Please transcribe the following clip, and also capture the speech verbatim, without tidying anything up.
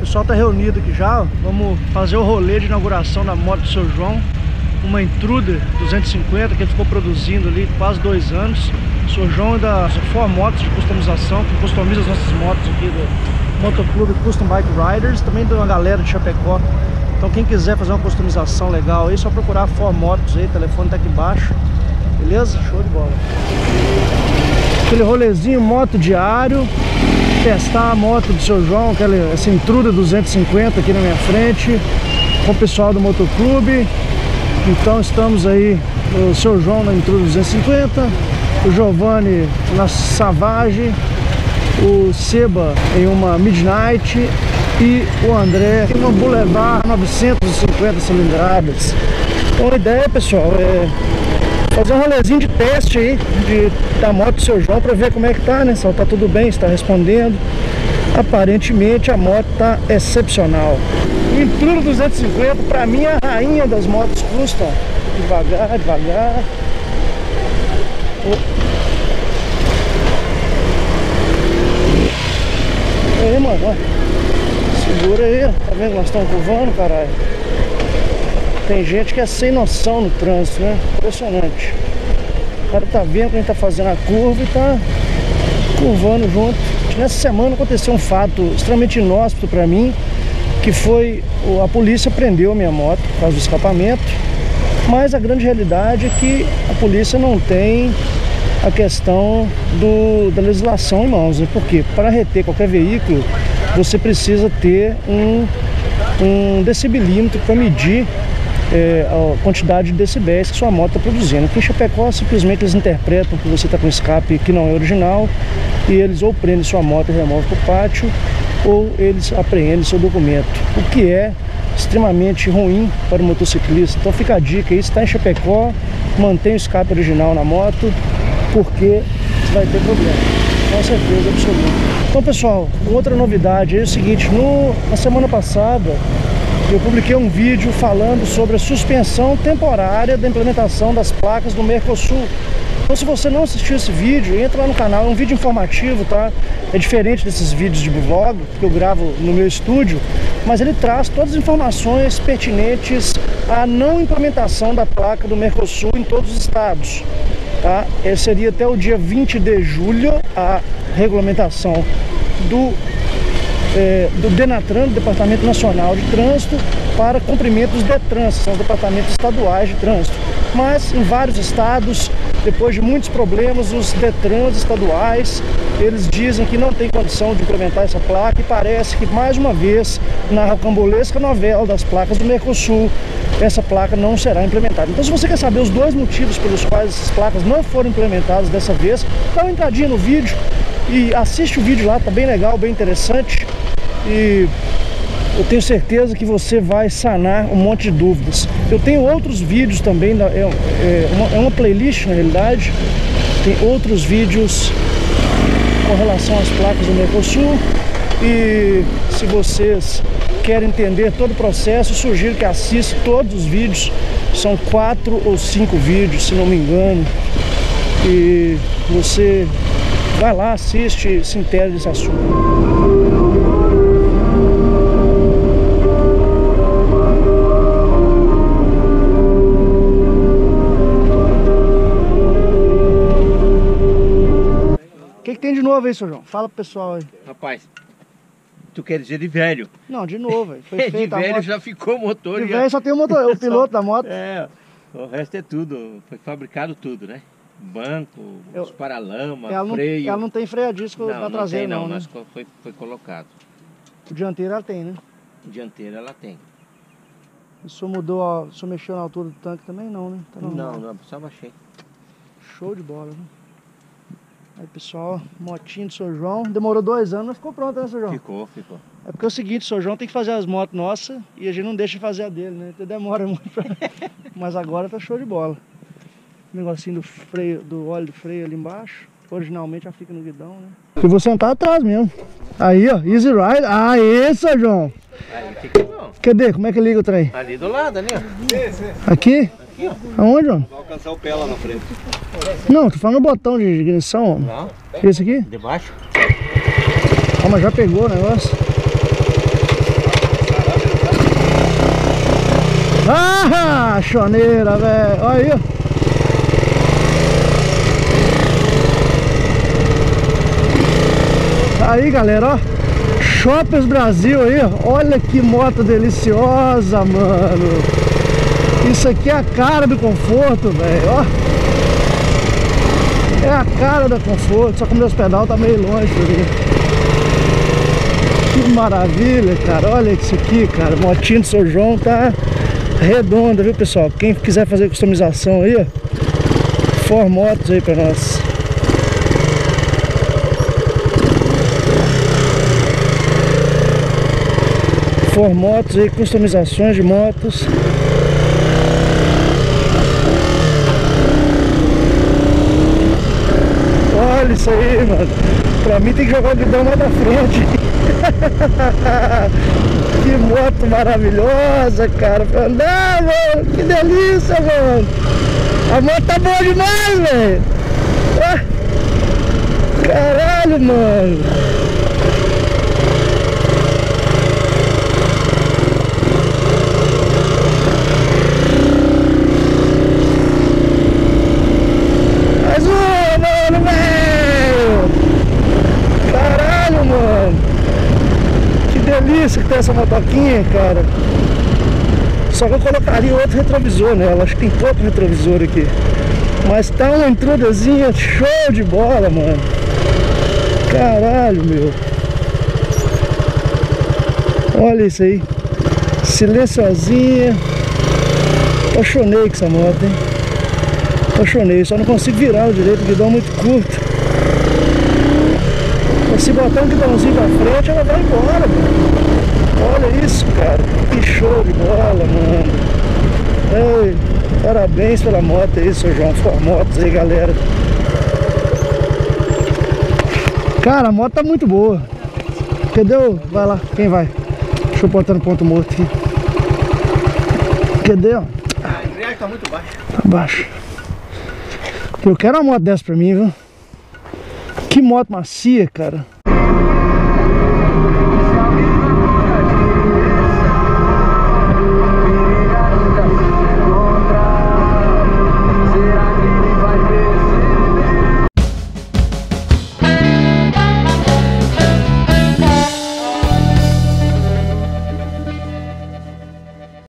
pessoal tá reunido aqui já, ó. Vamos fazer o rolê de inauguração da moto do seu João. Uma Intruder duzentos e cinquenta que ele ficou produzindo ali quase dois anos. O seu João é da For Motos de customização, que customiza as nossas motos aqui do Motoclube Custom Bike Riders. Também de uma galera de Chapecó. Então quem quiser fazer uma customização legal aí, só procurar a For Motos aí, o telefone tá aqui embaixo. Beleza? Show de bola. Aquele rolezinho moto diário. Testar a moto do seu João, aquela, essa Intruder duzentos e cinquenta aqui na minha frente, com o pessoal do Motoclube. Então estamos aí, o seu João na Intruder duzentos e cinquenta, o Giovanni na Savage, o Seba em uma Midnight e o André em uma Boulevard novecentos e cinquenta cilindradas. Então a ideia, pessoal, é fazer um rolezinho de teste aí de, da moto do seu João para ver como é que tá, né? Se ela tá tudo bem, está respondendo. Aparentemente a moto tá excepcional. O Intruder duzentos e cinquenta para mim é a rainha das motos custom. Devagar, devagar. Oh. E aí, mano, ó. Segura aí, tá vendo que nós estamos curvando, caralho? Tem gente que é sem noção no trânsito, né? Impressionante. O cara tá vendo que a gente tá fazendo a curva e tá curvando junto. Nessa semana aconteceu um fato extremamente inóspito pra mim, que foi a polícia prendeu a minha moto por causa do escapamento. Mas a grande realidade é que a polícia não tem a questão do, da legislação em mãos, né? Porque para reter qualquer veículo você precisa ter um, um decibelímetro para medir É, a quantidade de decibéis que sua moto está produzindo. Aqui em Chapecó simplesmente eles interpretam que você está com escape que não é original e eles ou prendem sua moto e removem para o pátio ou eles apreendem seu documento, o que é extremamente ruim para o motociclista. Então fica a dica aí, se está em Chapecó, mantenha o escape original na moto, porque você vai ter problema, com certeza absoluta. Então pessoal, outra novidade é o seguinte, no, na semana passada eu publiquei um vídeo falando sobre a suspensão temporária da implementação das placas do Mercosul. Então se você não assistiu esse vídeo, entra lá no canal, é um vídeo informativo, tá? É diferente desses vídeos de vlog que eu gravo no meu estúdio, mas ele traz todas as informações pertinentes à não implementação da placa do Mercosul em todos os estados, tá? Esse seria até o dia vinte de julho a regulamentação do É, do Denatran, do Departamento Nacional de Trânsito, para cumprimento dos DETRANS, são os departamentos estaduais de trânsito. Mas em vários estados, depois de muitos problemas, os DETRANS estaduais, eles dizem que não tem condição de implementar essa placa e parece que mais uma vez, na rocambolesca novela das placas do Mercosul, essa placa não será implementada. Então se você quer saber os dois motivos pelos quais essas placas não foram implementadas dessa vez, dá uma entradinha no vídeo e assiste o vídeo lá, tá bem legal, bem interessante. E eu tenho certeza que você vai sanar um monte de dúvidas. Eu tenho outros vídeos também, é, é, uma, é uma playlist na realidade. Tem outros vídeos com relação às placas do Mercosul. E se vocês querem entender todo o processo, eu sugiro que assista todos os vídeos. São quatro ou cinco vídeos, se não me engano. E você vai lá, assiste e se inteira desse assunto. O que, que tem de novo aí, seu João? Fala pro pessoal aí. Rapaz, tu quer dizer de velho? Não, de novo, velho. Foi De feito a velho moto. já ficou o motor. De já... velho só tem o motor, o piloto da moto. É, o resto é tudo. Foi fabricado tudo, né? Banco, Eu... os paralamas, ela não, freio. ela não tem freio a disco não, na traseira, não, não, tem, não, né? mas foi, foi colocado. O dianteiro ela tem, né? Dianteira ela tem. O senhor mudou, ó, o senhor mexeu na altura do tanque também? Não, né? Tá normal. Não, não, só baixei. Show de bola, né? Aí, pessoal, motinho do seu João. Demorou dois anos, mas ficou pronto, né, seu João? Ficou, ficou. É porque é o seguinte, o seu João tem que fazer as motos nossas e a gente não deixa de fazer a dele, né? Então demora muito pra... Mas agora tá show de bola. O negocinho do freio, do óleo do freio ali embaixo. Originalmente já fica no guidão, né? Eu vou sentar atrás mesmo. Aí, ó, Easy Ride. Aí, seu João. Aí fica bom. Cadê? Como é que liga o trem? Ali do lado, ali, ó. Aqui? Aqui, ó. Aonde, João? Vai alcançar o pé lá na frente. Não, tô falando no botão de ignição, ó. Não. Esse aqui? De baixo? Ah, mas já pegou o negócio. Ah, choneira, velho. Olha aí. Aí, galera, ó. Shoppers Brasil aí, ó. Olha que moto deliciosa, mano. Isso aqui é a cara do conforto, velho, ó. É a cara da conforto, só que meus pedal tá meio longe ali. Que maravilha, cara. Olha isso aqui, cara. Motinho do seu João tá redonda, viu, pessoal? Quem quiser fazer customização aí, ó, For Motos aí pra nós. For Motos aí, customizações de motos. Olha isso aí, mano. Pra mim tem que jogar o guidão mais da frente. Que moto maravilhosa, cara. Pra andar, mano. Que delícia, mano. A moto tá boa demais, velho. Ah, caralho, mano. Mais uma, mano, velho. Caralho, mano. Que delícia que tem essa motoquinha, cara. Só que eu colocaria outro retrovisor nela. Acho que tem pouco retrovisor aqui. Mas tá uma intrudazinha show de bola, mano. Caralho, meu. Olha isso aí. Silenciosinha. Apaixonei com essa moto, hein. Apaixonei. Só não consigo virar direito, o guidão é muito curto. Mas se botar um guidãozinho pra frente, ela vai embora, mano. Olha isso, cara. Que show de bola, mano. Ei, parabéns pela moto aí, seu João. For Motos aí, galera. Cara, a moto tá muito boa. Cadê o... Vai lá, quem vai? Deixa eu botar no ponto morto aqui. Cadê, ó? A embreagem tá muito baixa. Tá baixo. Eu quero uma moto dessa pra mim, viu? Que moto macia, cara.